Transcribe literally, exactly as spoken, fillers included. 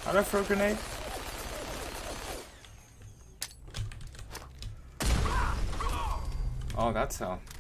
How do I throw a grenade? Oh, that's how.